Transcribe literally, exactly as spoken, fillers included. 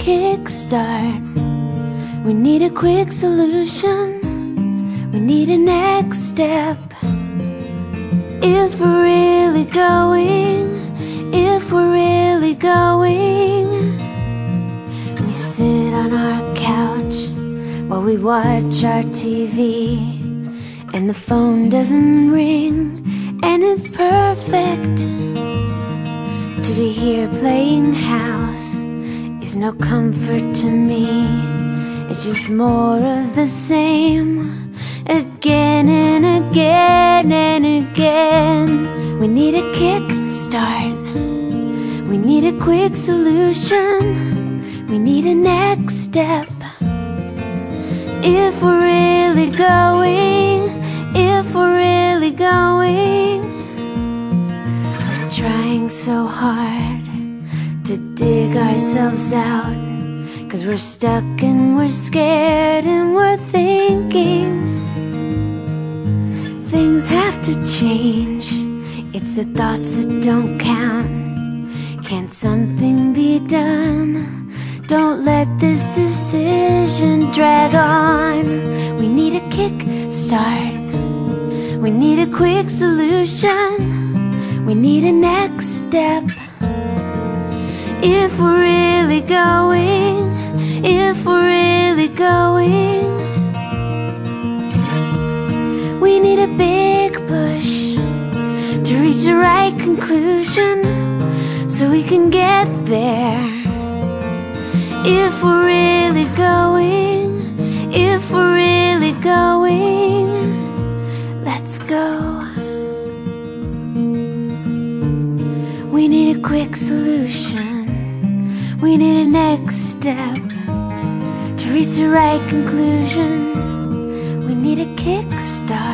kickstart. We need a quick solution. We need a next step. If we're really going, if we're really going. We sit on our couch while we watch our T V, and the phone doesn't ring, and it's perfect. To be here playing house is no comfort to me. It's just more of the same, again and again and again. We need a kickstart. We need a quick solution. We need a next step. If we're really going, if we're really going. We're trying so hard to dig ourselves out, 'cause we're stuck and we're scared and we're thinking things have to change. It's the thoughts that don't count. Can't something be done? Don't let this decision drag on. We need a kickstart. We need a quick solution. We need a next step. If we're really going, if we're really going. We need a big push to reach the right conclusion, so we can get there. If we're really going, if we're really going, let's go. We need a quick solution. We need a next step to reach the right conclusion. We need a kickstart.